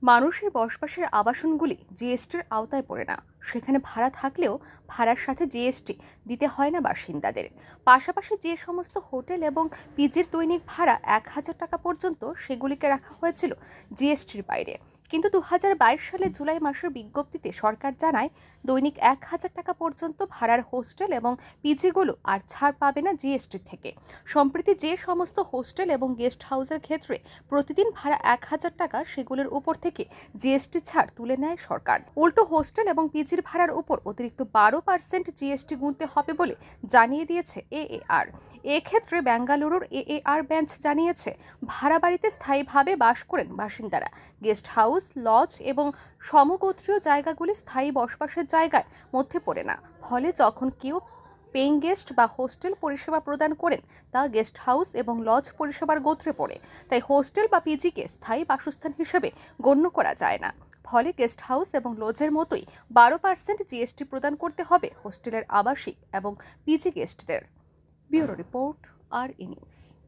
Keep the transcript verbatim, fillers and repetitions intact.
মানুষের বসবাসের আবাসনগুলি জিএসটির আওতায় পড়ে না। সেখানে ভাড়া থাকলেও ভাড়ার সাথে জিএসটি দিতে হয় না বাসিন্দাদের। পাশাপাশি যে সমস্ত হোটেল এবং পিজির দৈনিক ভাড়া এক হাজার টাকা পর্যন্ত, সেগুলিকে রাখা হয়েছিল জিএসটির বাইরে। কিন্তু দু হাজার বাইশ সালে জুলাই মাসের বিজ্ঞপ্তিতে সরকার জানায়, দৈনিক এক হাজার টাকা পর্যন্ত ভাড়ার হোস্টেল এবং পিজিগুলো আর ছাড় পাবে না জিএসটি থেকে। সম্প্রতি যে সমস্ত হোস্টেল এবং গেস্ট হাউসের ক্ষেত্রে প্রতিদিন ভাড়া এক হাজার টাকা, সেগুলোর উপর থেকে জিএসটি ছাড় তুলে নেয় সরকার। উল্টো হোস্টেল এবং পিজির ভাড়ার উপর অতিরিক্ত বারো পার্সেন্ট জিএসটি গুনতে হবে বলে জানিয়ে দিয়েছে এএআর। এক্ষেত্রে বেঙ্গালুরুর এএআর বেঞ্চ জানিয়েছে, ভাড়া বাড়িতে স্থায়ীভাবে বাস করেন বাসিন্দারা। গেস্ট হাউস, লজ এবং সমগোত্রীয় জায়গাগুলি স্থায়ী বসবাসের জায়গার মধ্যে পড়ে না। ফলে যখন কেউ পেইং গেস্ট বা হোস্টেল পরিষেবা প্রদান করেন, তা গেস্ট হাউস এবং লজ পরিষেবার গোত্রে পড়ে। তাই হোস্টেল বা পিজিকে স্থায়ী বাসস্থান হিসেবে গণ্য করা যায় না। ফলে গেস্ট হাউস এবং লজের মতোই বারো পার্সেন্ট জিএসটি প্রদান করতে হবে হোস্টেলের আবাসিক এবং পিজি গেস্টদের। ব্যুরো রিপোর্ট, আর ই নিউজ।